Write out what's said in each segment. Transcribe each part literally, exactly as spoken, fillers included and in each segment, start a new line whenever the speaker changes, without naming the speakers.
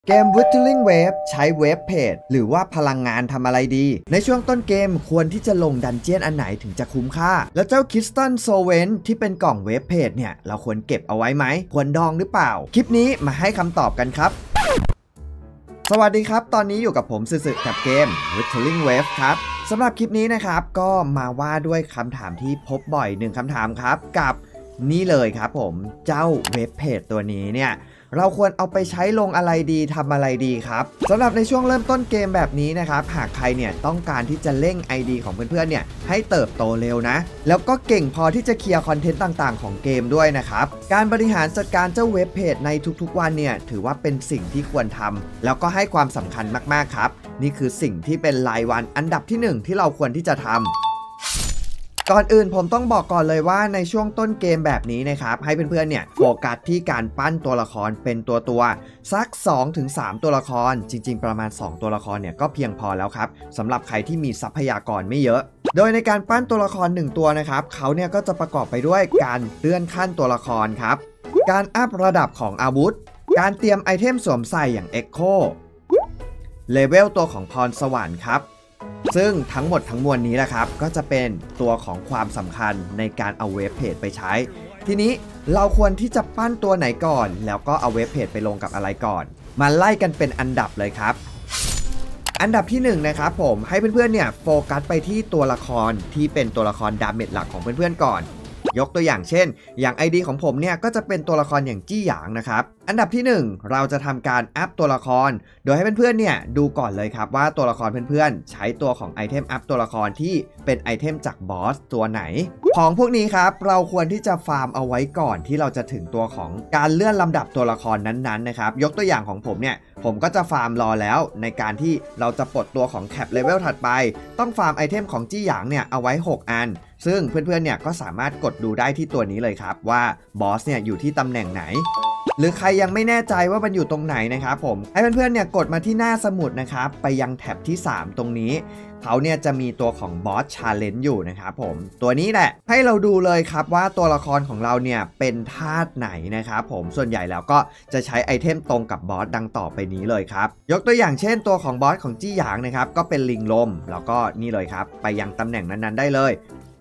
เกม Wuthering Waves ใช้เวฟเพจหรือว่าพลังงานทำอะไรดีในช่วงต้นเกมควรที่จะลงดันเจียนอันไหนถึงจะคุ้มค่าแล้วเจ้า Crystal Solvent ที่เป็นกล่องเวฟเพจเนี่ยเราควรเก็บเอาไว้ไหมควรดองหรือเปล่าคลิปนี้มาให้คำตอบกันครับสวัสดีครับตอนนี้อยู่กับผมสึกๆกับเกม Wuthering Waves ครับสำหรับคลิปนี้นะครับก็มาว่าด้วยคำถามที่พบบ่อยหนึ่งคำถามครับกับนี่เลยครับผมเจ้าเวฟเพจตัวนี้เนี่ยเราควรเอาไปใช้ลงอะไรดีทำอะไรดีครับสำหรับในช่วงเริ่มต้นเกมแบบนี้นะครับหากใครเนี่ยต้องการที่จะเร่ง ไอ ดี ของเพื่อนๆเนี่ยให้เติบโตเร็วนะแล้วก็เก่งพอที่จะเคลียร์คอนเทนต์ต่างๆของเกมด้วยนะครับการบริหารจัดการเจ้าเว็บเพจในทุกๆวันเนี่ยถือว่าเป็นสิ่งที่ควรทำแล้วก็ให้ความสำคัญมากๆครับนี่คือสิ่งที่เป็นรายวันอันดับที่หนึ่งที่เราควรที่จะทำก่อนอื่นผมต้องบอกก่อนเลยว่าในช่วงต้นเกมแบบนี้นะครับให้เพื่อนๆเนี่ยโฟกัสที่การปั้นตัวละครเป็นตัวตัวสัก สองถึงสาม ตัวละครจริงๆประมาณสองตัวละครเนี่ยก็เพียงพอแล้วครับสำหรับใครที่มีทรัพยากรไม่เยอะโดยในการปั้นตัวละครหนึ่งตัวนะครับเขาเนี่ยก็จะประกอบไปด้วยการเลื่อนขั้นตัวละครครับการอัพระดับของอาวุธการเตรียมไอเทมสวมใส่อย่าง Echo เลเวลตัวของพรสวรรค์ครับซึ่งทั้งหมดทั้งมวลนี้แหละครับก็จะเป็นตัวของความสำคัญในการเอาเว็บเพจไปใช้ทีนี้เราควรที่จะปั้นตัวไหนก่อนแล้วก็เอาเว็บเพจไปลงกับอะไรก่อนมาไล่กันเป็นอันดับเลยครับอันดับที่หนึ่งนะครับผมให้เพื่อนๆเนี่ยโฟกัสไปที่ตัวละครที่เป็นตัวละครดาเมจหลักของเพื่อนๆก่อนยกตัวอย่างเช่นอย่าง ไอ ดี ของผมเนี่ยก็จะเป็นตัวละครอย่างจี้หยางนะครับอันดับที่หนึ่งเราจะทำการอัพตัวละครโดยให้เพื่อนๆเนี่ยดูก่อนเลยครับว่าตัวละครเพื่อนๆใช้ตัวของไอเทมอัพตัวละครที่เป็นไอเทมจากบอสตัวไหนของพวกนี้ครับเราควรที่จะฟาร์มเอาไว้ก่อนที่เราจะถึงตัวของการเลื่อนลำดับตัวละครนั้นๆนะครับยกตัวอย่างของผมเนี่ยผมก็จะฟาร์มรอแล้วในการที่เราจะปลดตัวของแคปเลเวลถัดไปต้องฟาร์มไอเทมของจี้หยางเนี่ยเอาไว้หกอันซึ่งเพื่อนๆเนี่ยก็สามารถกดดูได้ที่ตัวนี้เลยครับว่าบอสเนี่ยอยู่ที่ตำแหน่งไหนหรือใครยังไม่แน่ใจว่ามันอยู่ตรงไหนนะครับผมให้เพื่อนๆเนี่ยกดมาที่หน้าสมุดนะครับไปยังแท็บที่สามตรงนี้เขาเนี่ยจะมีตัวของบอสชาเลนจ์อยู่นะครับผมตัวนี้แหละให้เราดูเลยครับว่าตัวละครของเราเนี่ยเป็นธาตุไหนนะครับผมส่วนใหญ่แล้วก็จะใช้ไอเทมตรงกับบอสดังต่อไปนี้เลยครับยกตัวอย่างเช่นตัวของบอสของจี้หยางนะครับก็เป็นลิงลมแล้วก็นี่เลยครับไปยังตำแหน่งนั้นๆได้เลย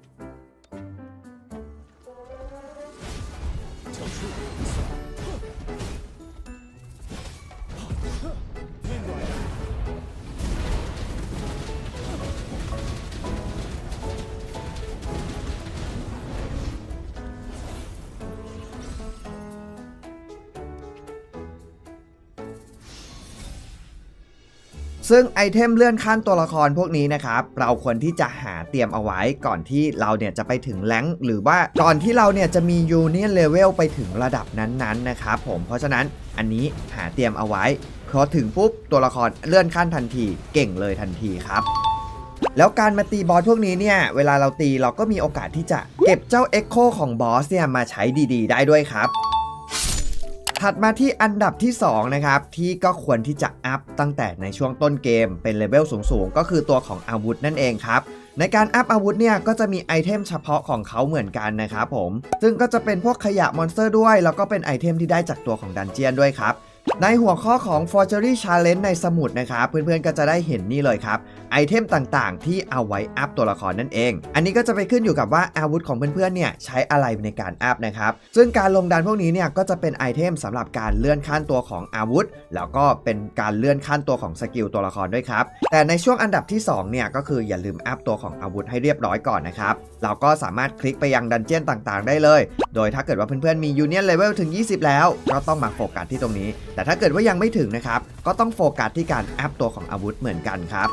ซึ่งไอเทมเลื่อนขั้นตัวละครพวกนี้นะครับเราควรที่จะหาเตรียมเอาไว้ก่อนที่เราเนี่ยจะไปถึงแรงค์หรือว่าก่อนที่เราเนี่ยจะมียูเนียนเลเวลไปถึงระดับนั้นๆนะครับผมเพราะฉะนั้นอันนี้หาเตรียมเอาไว้พอถึงปุ๊บตัวละครเลื่อนขั้นทันทีเก่งเลยทันทีครับแล้วการมาตีบอสพวกนี้เนี่ยเวลาเราตีเราก็มีโอกาสที่จะเก็บเจ้า Echo ของบอสเนี่ยมาใช้ดีๆได้ด้วยครับถัดมาที่อันดับที่สองนะครับที่ก็ควรที่จะอัพตั้งแต่ในช่วงต้นเกมเป็นเลเวลสูงๆก็คือตัวของอาวุธนั่นเองครับในการอัพอาวุธเนี่ยก็จะมีไอเทมเฉพาะของเขาเหมือนกันนะครับผมซึ่งก็จะเป็นพวกขยะมอนสเตอร์ด้วยแล้วก็เป็นไอเทมที่ได้จากตัวของดันเจียนด้วยครับในหัวข้อของ Forgery Challenge ในสมุดนะครับเพื่อนๆก็จะได้เห็นนี่เลยครับไอเทมต่างๆที่เอาไว้อัพตัวละครนั่นเองอันนี้ก็จะไปขึ้นอยู่กับว่าอาวุธของเพื่อนๆเนี่ยใช้อะไรในการอัพนะครับซึ่งการลงดันพวกนี้เนี่ยก็จะเป็นไอเทมสำหรับการเลื่อนขั้นตัวของอาวุธแล้วก็เป็นการเลื่อนขั้นตัวของสกิลตัวละครด้วยครับแต่ในช่วงอันดับที่สองเนี่ยก็คืออย่าลืมอัพตัวของอาวุธให้เรียบร้อยก่อนนะครับเราก็สามารถคลิกไปยังดันเจี้ยนต่างๆได้เลยโดยถ้าเกิดว่าเพื่อนๆมียูเนียนเลเวลถึงยี่สิบแล้วก็ต้องมาโฟกัสที่ตรงนี้แต่ถ้าเกิดว่ายังไม่ถึงนะครับก็ต้องโฟกัสที่การอัพตัวของอาวุธเหมือนกันครับ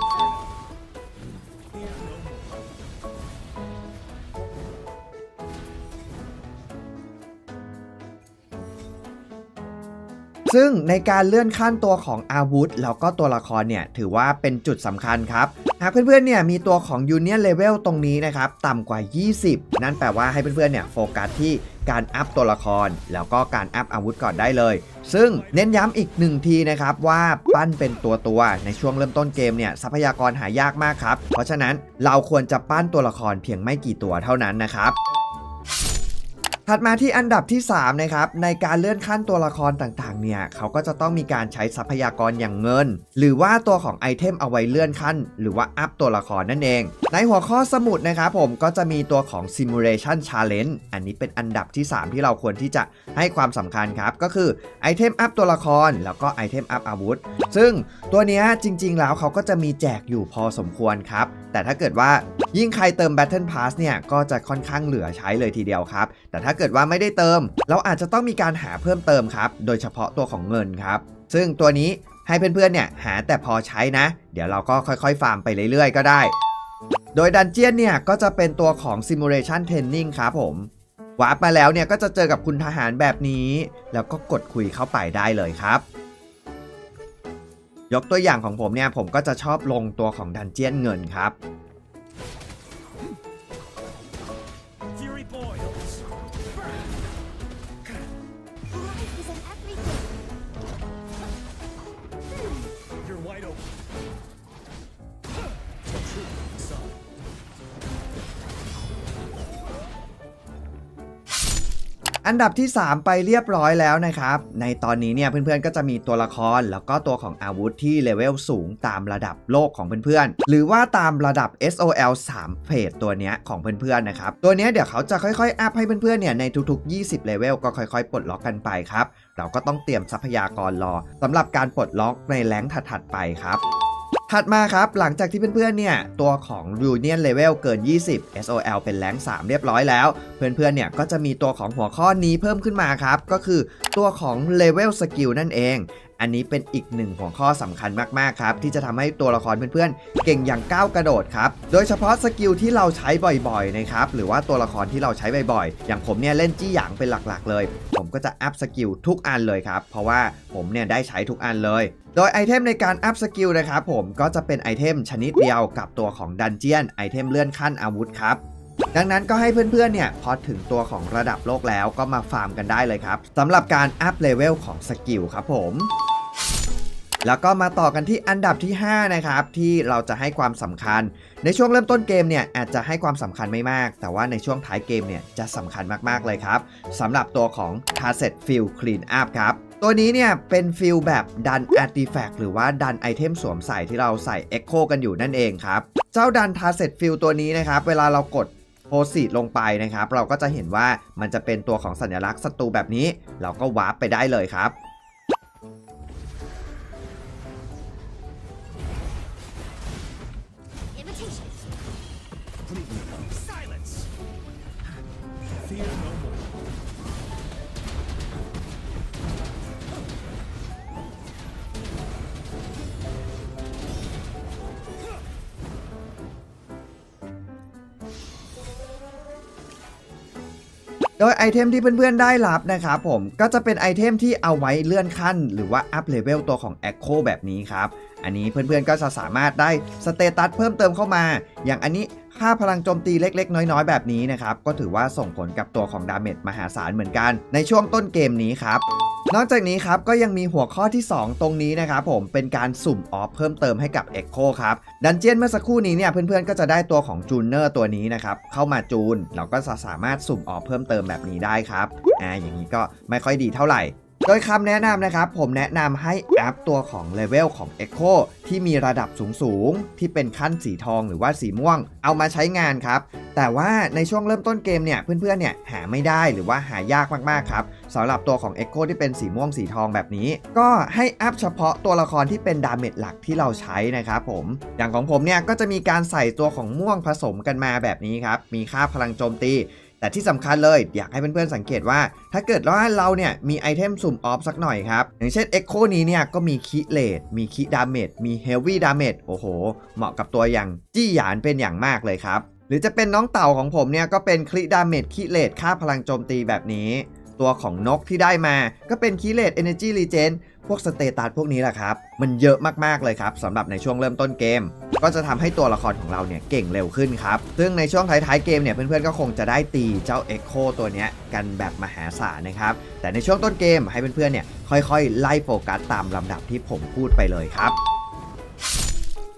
ซึ่งในการเลื่อนขั้นตัวของอาวุธแล้วก็ตัวละครเนี่ยถือว่าเป็นจุดสำคัญครับหากเพื่อนๆเนี่ยมีตัวของ Union Level ตรงนี้นะครับต่ำกว่ายี่สิบนั่นแปลว่าให้เพื่อนๆเนี่ยโฟกัสที่การอัพตัวละครแล้วก็การอัพอาวุธก่อนได้เลยซึ่งเน้นย้ำอีกหนึ่งทีนะครับว่าปั้นเป็นตัวตัวในช่วงเริ่มต้นเกมเนี่ยทรัพยากรหายากมากครับเพราะฉะนั้นเราควรจะปั้นตัวละครเพียงไม่กี่ตัวเท่านั้นนะครับถัดมาที่อันดับที่สามนะครับในการเลื่อนขั้นตัวละครต่างๆเนี่ยเขาก็จะต้องมีการใช้ทรัพยากรอย่างเงินหรือว่าตัวของไอเทมเอาไว้เลื่อนขั้นหรือว่าอัพตัวละครนั่นเองในหัวข้อสมุดนะครับผมก็จะมีตัวของ Simulation Challenge อันนี้เป็นอันดับที่สามที่เราควรที่จะให้ความสำคัญครับก็คือไอเทมอัพตัวละครแล้วก็ไอเทมอัพอาวุธซึ่งตัวนี้จริงๆแล้วเขาก็จะมีแจกอยู่พอสมควรครับแต่ถ้าเกิดว่ายิ่งใครเติม Battle Pass เนี่ยก็จะค่อนข้างเหลือใช้เลยทีเดียวครับแต่ถ้าเกิดว่าไม่ได้เติมเราอาจจะต้องมีการหาเพิ่มเติมครับโดยเฉพาะตัวของเงินครับซึ่งตัวนี้ให้เพื่อนๆเนี่ยหาแต่พอใช้นะเดี๋ยวเราก็ค่อยๆฟาร์มไปเรื่อยๆก็ได้โดยดันเจียนเนี่ยก็จะเป็นตัวของ Simulation Training ครับผมวาร์ปมาแล้วเนี่ยก็จะเจอกับคุณทหารแบบนี้แล้วก็กดคุยเข้าไปได้เลยครับยกตัวอย่างของผมเนี่ยผมก็จะชอบลงตัวของดันเจียนเงินครับอันดับที่สามไปเรียบร้อยแล้วนะครับในตอนนี้เนี่ยเพื่อนๆก็จะมีตัวละครแล้วก็ตัวของอาวุธที่เลเวลสูงตามระดับโลกของเพื่อนๆหรือว่าตามระดับ เอส โอ แอล สามเพจตัวนี้ของเพื่อนๆนะครับตัวนี้เดี๋ยวเขาจะค่อยๆอัพให้เพื่อนๆเนี่ยในทุกๆยี่สิบเลเวลก็ค่อยๆปลดล็อกกันไปครับเราก็ต้องเตรียมทรัพยากรรอสำหรับการปลดล็อกในแรงค์ถัดๆไปครับถัดมาครับหลังจากที่เพื่อนๆเนี่ยตัวของ Union Level เกินยี่สิบ เอส โอ แอล เป็นแรงค์สามเรียบร้อยแล้วเพื่อนๆเนี่ยก็จะมีตัวของหัวข้อนี้เพิ่มขึ้นมาครับก็คือตัวของ Level Skill นั่นเองอันนี้เป็นอีกหนึ่งหัวข้อสำคัญมากๆครับที่จะทำให้ตัวละครเพื่อนๆเก่งอย่างก้าวกระโดดครับโดยเฉพาะสกิลที่เราใช้บ่อยๆนะครับหรือว่าตัวละครที่เราใช้บ่อยๆอย่างผมเนี่ยเล่นจี้หยางเป็นหลักๆเลยผมก็จะอัพสกิลทุกอันเลยครับเพราะว่าผมเนี่ยได้ใช้ทุกอันเลยโดยไอเทมในการอัพสกิลนะครับผมก็จะเป็นไอเทมชนิดเดียวกับตัวของดันเจียนไอเทมเลื่อนขั้นอาวุธครับดังนั้นก็ให้เพื่อนๆเนี่ยพอถึงตัวของระดับโลกแล้วก็มาฟาร์มกันได้เลยครับสำหรับการอัพเลเวลของสกิลครับผมแล้วก็มาต่อกันที่อันดับที่ห้านะครับที่เราจะให้ความสำคัญในช่วงเริ่มต้นเกมเนี่ยอาจจะให้ความสำคัญไม่มากแต่ว่าในช่วงท้ายเกมเนี่ยจะสำคัญมากๆเลยครับสำหรับตัวของ Target Field Clean Up ครับตัวนี้เนี่ยเป็นฟิลแบบดัน Artifact หรือว่าดันไอเทมสวมใส่ที่เราใส่ Echo กันอยู่นั่นเองครับเจ้าดัน Target Field ตัวนี้นะครับเวลาเรากดโพสิตลงไปนะครับเราก็จะเห็นว่ามันจะเป็นตัวของสัญลักษณ์ศัตรูแบบนี้เราก็วาร์ปไปได้เลยครับโดยไอเทมที่เพื่อนๆได้รับนะครับผมก็จะเป็นไอเทมที่เอาไว้เลื่อนขั้นหรือว่าอัพเลเวลตัวของ Echo แบบนี้ครับอันนี้เพื่อนๆก็จะสามารถได้สเตตัสเพิ่มเติมเข้ามาอย่างอันนี้ค่าพลังโจมตีเล็กๆน้อยๆแบบนี้นะครับก็ถือว่าส่งผลกับตัวของดาเมจมหาศาลเหมือนกันในช่วงต้นเกมนี้ครับนอกจากนี้ครับก็ยังมีหัวข้อที่สองตรงนี้นะครับผมเป็นการสุ่มออฟเพิ่มเติมให้กับ Echo ครับดันเจียนเมื่อสักครู่นี้เนี่ยเพื่อนๆก็จะได้ตัวของจูเนอร์ตัวนี้นะครับเข้ามาจูนเราก็จะสามารถสุ่มออฟเพิ่มเติมแบบนี้ได้ครับอ่าอย่างนี้ก็ไม่ค่อยดีเท่าไหร่โดยคำแนะนำนะครับผมแนะนำให้อัพตัวของเลเวลของ Echo ที่มีระดับสูงๆที่เป็นขั้นสีทองหรือว่าสีม่วงเอามาใช้งานครับแต่ว่าในช่วงเริ่มต้นเกมเนี่ยเพื่อนๆเนี่ยหาไม่ได้หรือว่าหายากมากๆครับสำหรับตัวของ Echo ที่เป็นสีม่วงสีทองแบบนี้ก็ให้อัพเฉพาะตัวละครที่เป็นดาเมจหลักที่เราใช้นะครับผมอย่างของผมเนี่ยก็จะมีการใส่ตัวของม่วงผสมกันมาแบบนี้ครับมีค่าพลังโจมตีแต่ที่สำคัญเลยอยากให้เพื่อนๆสังเกตว่าถ้าเกิดว่าเราเนี่ยมีไอเทมสุ่มออฟสักหน่อยครับอย่างเช่น Echo นี้เนี่ยก็มีคิเลดมีคิดาเมจมีเฮฟวี่ดาเมจโอ้โหเหมาะกับตัวอย่างจี้หยานเป็นอย่างมากเลยครับหรือจะเป็นน้องเต่าของผมเนี่ยก็เป็นคลิดาเมจคิเลดค่าพลังโจมตีแบบนี้ตัวของนกที่ได้มาก็เป็นคิเลด Energy Regen พวกสเตตัสพวกนี้แหละครับมันเยอะมากๆเลยครับสำหรับในช่วงเริ่มต้นเกมก็จะทำให้ตัวละครของเราเนี่ยเก่งเร็วขึ้นครับซึ่งในช่วงท้ายๆเกมเนี่ยเพื่อนๆก็คงจะได้ตีเจ้า Echo ตัวนี้กันแบบมหาศาลนะครับแต่ในช่วงต้นเกมให้เพื่อนๆเนี่ยค่อยๆไล่โฟกัสตามลำดับที่ผมพูดไปเลยครับ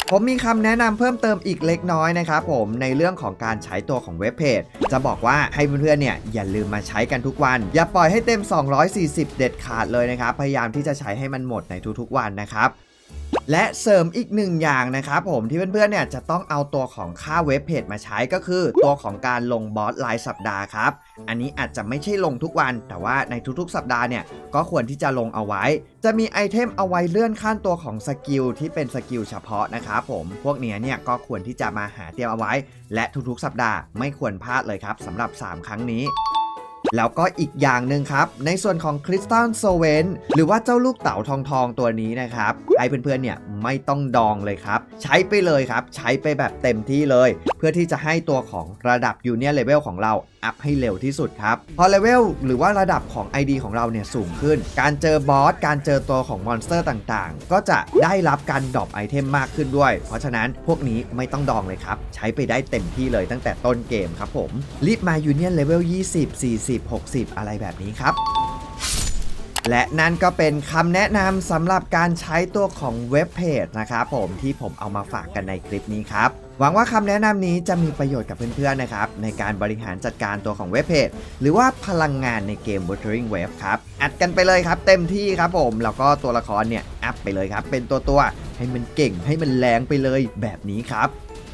ผมมีคำแนะนำเพิ่มเติมอีกเล็กน้อยนะครับผมในเรื่องของการใช้ตัวของเว็บเพจจะบอกว่าให้เพื่อนๆเนี่ยอย่าลืมมาใช้กันทุกวันอย่าปล่อยให้เต็มสองร้อยสี่สิบเด็ดขาดเลยนะครับพยายามที่จะใช้ให้มันหมดในทุกๆวันนะครับและเสริมอีกหนึ่งอย่างนะครับผมที่เพื่อนๆเนี่ยจะต้องเอาตัวของค่าเว็บเพจมาใช้ก็คือตัวของการลงบอสรายสัปดาห์ครับอันนี้อาจจะไม่ใช่ลงทุกวันแต่ว่าในทุกๆสัปดาห์เนี่ยก็ควรที่จะลงเอาไว้จะมีไอเทมเอาไว้เลื่อนขั้นตัวของสกิลที่เป็นสกิลเฉพาะนะครับผมพวกนี้เนี่ยก็ควรที่จะมาหาเตรียมเอาไว้และทุกๆสัปดาห์ไม่ควรพลาดเลยครับสำหรับสามครั้งนี้แล้วก็อีกอย่างหนึ่งครับในส่วนของคริสตัลโซเวนหรือว่าเจ้าลูกเต๋าทองทองตัวนี้นะครับให้เพื่อนๆเนี่ยไม่ต้องดองเลยครับใช้ไปเลยครับใช้ไปแบบเต็มที่เลยเพื่อที่จะให้ตัวของระดับยูเนียนเลเวลของเราอัพให้เร็วที่สุดครับพอเลเวลหรือว่าระดับของ ไอ ดี ของเราเนี่ยสูงขึ้นการเจอบอสการเจอตัวของมอนสเตอร์ต่างๆก็จะได้รับการดรอปไอเทมมากขึ้นด้วยเพราะฉะนั้นพวกนี้ไม่ต้องดองเลยครับใช้ไปได้เต็มที่เลยตั้งแต่ต้นเกมครับผมรีบมายูเนียนเลเวลยี่สิบ สี่สิบ หกสิบอะไรแบบนี้ครับและนั่นก็เป็นคำแนะนำสำหรับการใช้ตัวของเว็บเพจนะครับผมที่ผมเอามาฝากกันในคลิปนี้ครับหวังว่าคำแนะนำนี้จะมีประโยชน์กับเพื่อนๆนะครับในการบริหารจัดการตัวของเว็บเพจหรือว่าพลังงานในเกม Wuthering Waves ครับอัดกันไปเลยครับเต็มที่ครับผมแล้วก็ตัวละครเนี่ยอัพไปเลยครับเป็นตัวตัวให้มันเก่งให้มันแรงไปเลยแบบนี้ครับ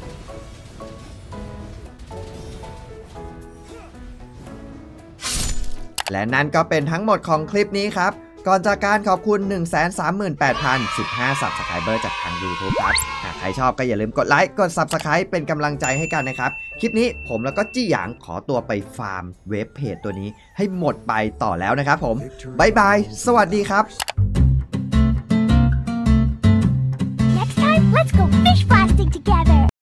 และนั่นก็เป็นทั้งหมดของคลิปนี้ครับก่อนจากการขอบคุณ หนึ่งแสนสามหมื่นแปดพันสิบห้า Subscriber จากทาง YouTube ครับหากใครชอบก็อย่าลืมกดไลค์กด Subscribe เป็นกำลังใจให้กันนะครับคลิปนี้ผมแล้วก็จี้หยางขอตัวไปฟาร์มเว็บเพจตัวนี้ให้หมดไปต่อแล้วนะครับผมบ๊ายบายสวัสดีครับ
Next time, let's go fish blasting together!